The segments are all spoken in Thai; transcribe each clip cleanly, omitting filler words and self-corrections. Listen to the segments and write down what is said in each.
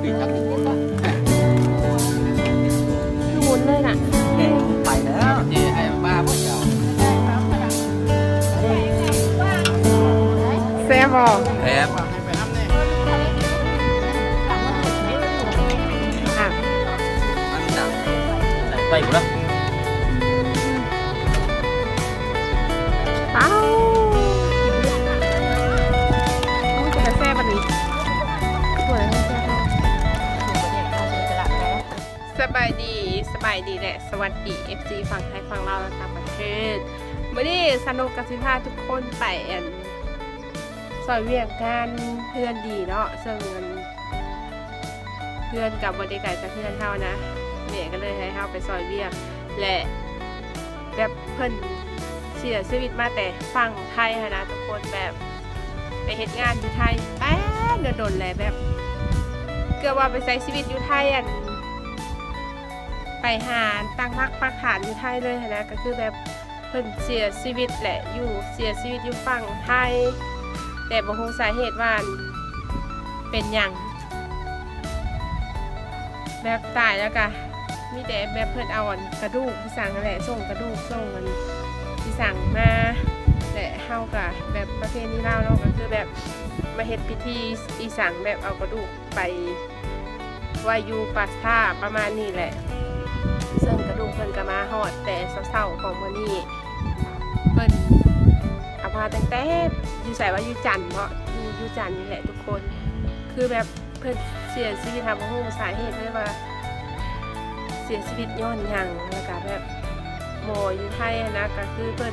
ปีครับคือหมุนเลยน่ะไปแล้วเจ๊ไอ้บ้าพวกเจ้าแซ่บบ่แซ่บไปอยู่แล้วเอ้าจะแซ่บแบบนี้สบายดีแหละสวัสดี FC ฝั่งไทยฝั่งลาวและต่างประเทศวันนี้สนุกกับสิพาทุกคนไปซอยเวียงกันเพื่อนดีเนาะซึ่งเพื่อนกับบริการจากเพื่อนเท่านะเนี่ยก็เลยให้เท่าไปซอยเวียงและแบบเพิ่นเสียชีวิตมาแต่ฝั่งไทยนะทุกคนแบบไปเหตุงานอยู่ไทยแต่โดนแหละแบบเกือบว่าไปใช้ชีวิตอยู่ไทยไปหาตั้งพักปักฐานอยู่ไทยเลยนะก็คือแบบเพิ่นเสียชีวิตแหละเสียชีวิตอยู่ฝั่งไทยแต่บ่รู้สาเหตุว่าเป็นหยังแบบตายแล้วก็มีแต่แบบเพิ่นเอากระดูกที่สั่งแหละส่งกระดูกส่งมันที่สั่งมาและเฮาก็แบบประเพณีลาวเนาะก็คือแบบมาเฮ็ดพิธีอีสั่งแบบเอากระดูกไปไว้อยู่ป่าช้าประมาณนี้แหละซึ่งกระดูกเพิ่นก็มาฮอดแต่เช้าๆของมื้อนี้เพิ่นเอามาตั้งแต่อยู่ใส่ว่าอยู่จันทร์เพราะอยู่จันทร์นี่แหละทุกคนคือแบบเพิ่นเสียชีวิตทางบ่ฮู้สาเหตุเลยว่าเสียชีวิตย้อนหยังแล้วก็แบบหมออยู่ไทยนะก็คือเพิ่น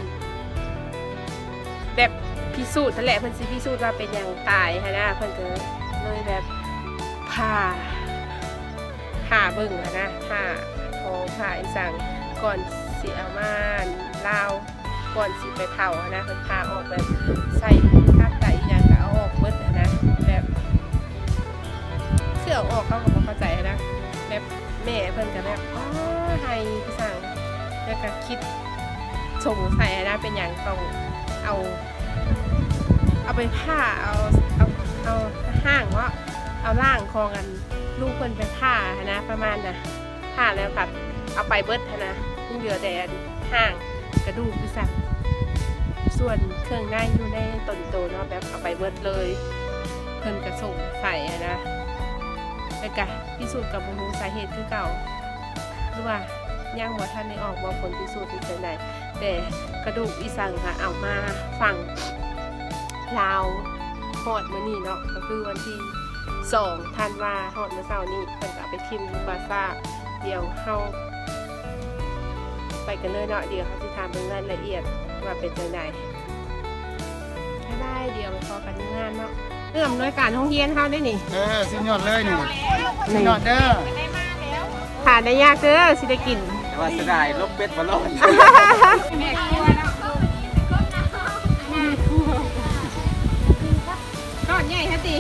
แบบพิสูจน์นั่นแหละเพิ่นสิพิสูจน์ว่าเป็นหยังตายนะเพิ่นก็เลยแบบผ่าเบิ่งนะผ่าอีสังก่อนสิเอามาลาวก่อนสิไปเผานะเพิ่นผ่าออกแบบใส่ข้างไตอีหยังก็เอาออกเบิดนะแบบเสื้อออกเขาก็บ่เข้าใจนะแบบแม่เพิ่นก็แบบอ๋อให้พี่สั่งแล้วก็คิดสงสัยนะเป็นอย่างต้องเอาไปผ้าเอาห้างว่าเอาล่างคอกันลูกเพิ่นไปผ้านะประมาณน่ะผ้าแล้วกับเอาไปเบิดนะนี่เหลือแต่ห้างกระดูกพี่สั่งส่วนเครื่องในอยู่ในต้นโตเนาะแบบเอาไปเบิดเลยเพิ่นกระส่งใส่นะแล้วก็พิสูจน์กับบ่รู้สาเหตุคือเก่าหรือว่าย่างบ่ทันได้ออกว่าผลพิสูจน์เป็นไหนแต่กระดูกอีสังค่ะเอามาฟังลาวฮอดมื้อนี้เนาะก็คือวันที่2ธันวาคมฮอดมื้อเช้านี้เพิ่นก็ไปทิ่มบาซ่าเดี๋ยวเฮาไปกันเลยเนาะเดี๋ยวเขาสิถามเรื่องรายละเอียดว่าเป็นจังได๋ได้เดี๋ยวไปพอกันงานเนาะเรื่องหน่วยการโรงเรียนเฮาได้นี่สิยอดเลยนี่สิยอดเด้อหาได้ยากเด้อสิได้กินแต่ว่าเสียดายลบเป็ดบ่รอดแม่ครัวเนาะก้อนใหญ่ฮะติ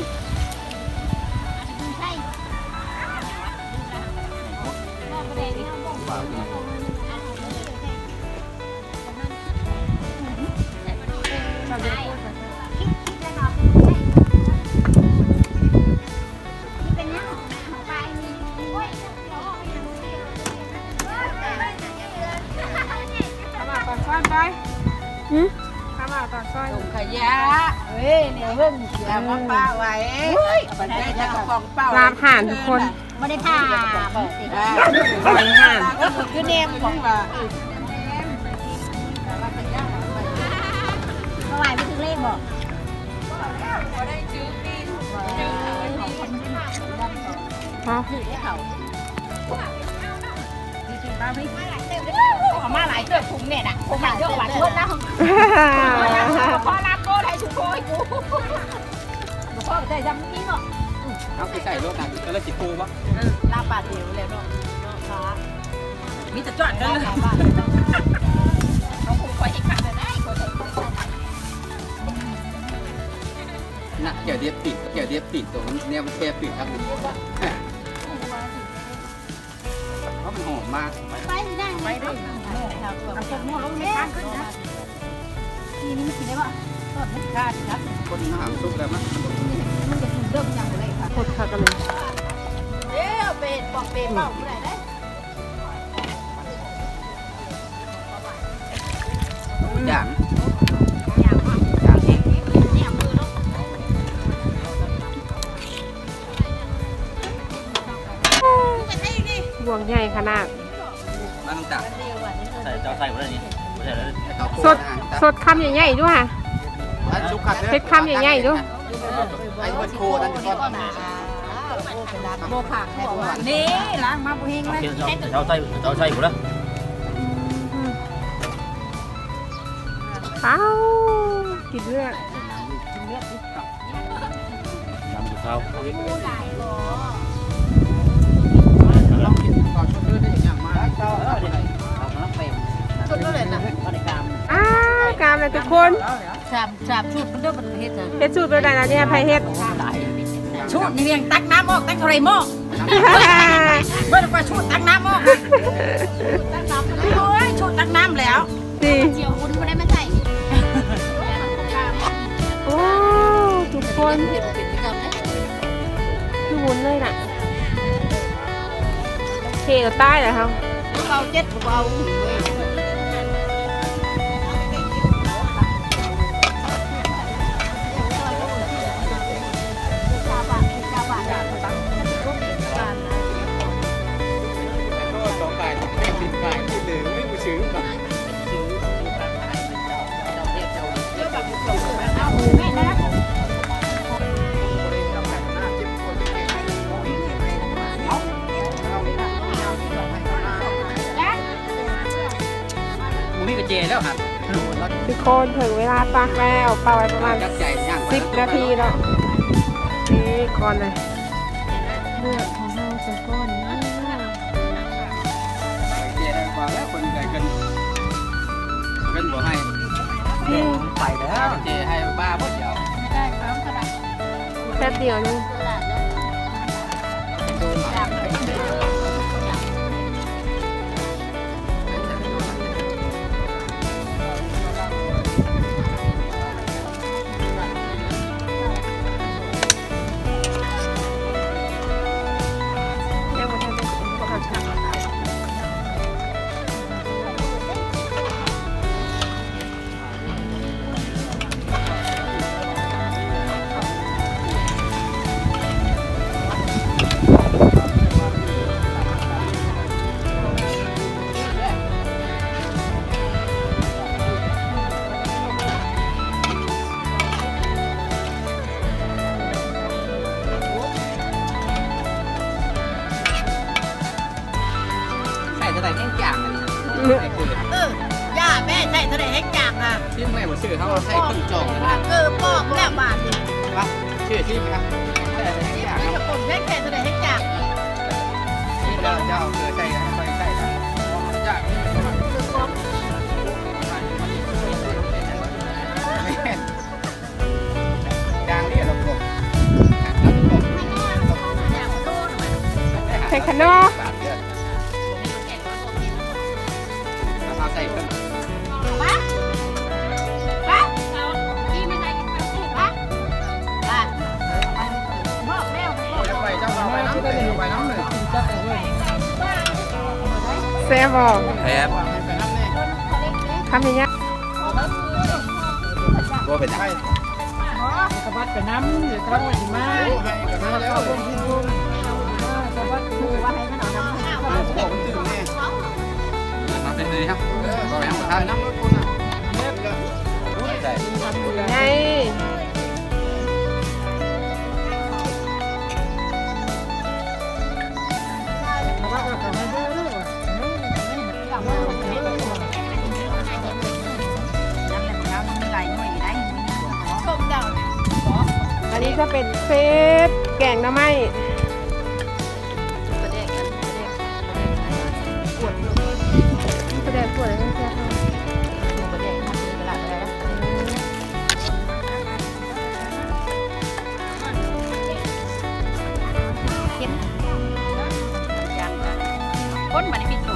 ข้าวตอนซอยถุงขยะเฮ้ยเนี่ยเพิ่งอย่ามาป้าไว้ปัจจัยจะกระป๋องเปล่าลาบห่านทุกคนไม่ได้ผ่าไม่ได้ห่านก็คือเนมของว่าเมื่อวานไปถึงเลขบอกได้จื้อปีนจื้อของคนที่มาถือได้เขาจริงๆป้าไม่ขอมาหลายเกิดถุงเนี่ยนะผมหลายเกิดหวานเกิดนะพ่อรับโก้ไทยถุงโก้กูพ่อใส่จำนี้เนาะเอาไปใส่รถหนักก็เลยจิตโก้ปะลาบาดเหวเลยเนาะฟ้ามีแต่จอดกันเลยเขาคงคอยอีกขัดเลยได้คนน่ะเกี่ยวเดียบปีกตัวมันเนี่ยมันแค่ปีกครับเพราะมันหอมมากไปได้เอาคนโม่ลงในทางขึ้นนะนี่มันกินได้ป่ะก็ไม่กล้าครับคนมาหาซุปแล้วมั้งมันจะกินเริ่มยังเลยค่ะกดขากันเลยปอกเปรี้ยวเปล่าผู้ใดได้อย่างอย่างว่าอย่างเองเนี่ยมือลูกบ่วงใหญ่ขนาดบ้านต่างใส่เจ้าใส่หมดเลยนี่ใส่แล้วสดคำใหญ่ๆด้วยเพชรคำใหญ่ๆด้วยไอ้คนโคนั่นก็โบผักนี่ล้างมาบุหิงเลยเจ้าใส่หมดแล้วอ้าวกินเลือดน้ำเท้าเรากินต่อชดเลือดได้อย่างมากเราชดเลือดเลยนะกามเลยทุกคนสามชุดมันเด้อมันเฮ็ดจ้ะเฮ็ดสูตรเป็นไรนะเนี่ยไผเฮ็ดชุดนี่เพียงตักน้ำออกตักเท่าไรหม้อเมื่อว่าชุดตักน้ำออกโอ้ยชุดตักน้ำแล้วดีเจียววุ้นไม่ได้มาใส่โอ้ทุกคนคือวุ้นเลยน่ะเคกับใต้เหรอครับเบาเจ็ดเบามีกระเจแล้วครับทุกคนถึงเวลาปักแล้วเป่าไว้ประมาณ10 นาทีแล้วนี่ก่อนเลยเลือดของเราจะก้อนนี้เจได้ฟังแล้วคนใหญ่กันบ่ให้ไปแล้วเจให้บ้าหมดเดียวแค่เดียวนึงย่าแม่ใส่ทะเลแห้งจางอ่ะชื่อแม่บ่ชื่อเขาใส่ขึ้นจองเลยนะปอกแล้วบาทนี่ว่าชื่อที่ไหมครับใช่อะไรอย่างนี่กับคนแค่ทะเลแห้งจางที่เราเจ้าเคยใส่ไปใส่ได้จากยางนี่เราบอกใส่ขนมมาใส่เพิ่มปั๊บปั๊บนี่ไม่ใช่กินปั๊บปั๊บปั๊บบอกแล้วจะไปเจ้าเราไปน้ำเลยไปน้ำเลยแซ่บบอกแอบไปน้ำเนี่ยคำใหญ่บัวเป็นไงกระบัดไปน้ำหรือกระบัดมาให้กันมาแล้วกระบัดถูกว่าให้มันเอาน้ำบอกมันตื่นแน่มาเป็นเลยครับก็ยังมาทานน้ำรถคนอ่ะเล็บเลยใช่ๆไงกระบัดก็ทำให้ดูด้วยต้มเจ้าอันนี้จะเป็นเฟสแกงหน้ำไม้ประเด็นปวดเลยแซ่บคนมันปิด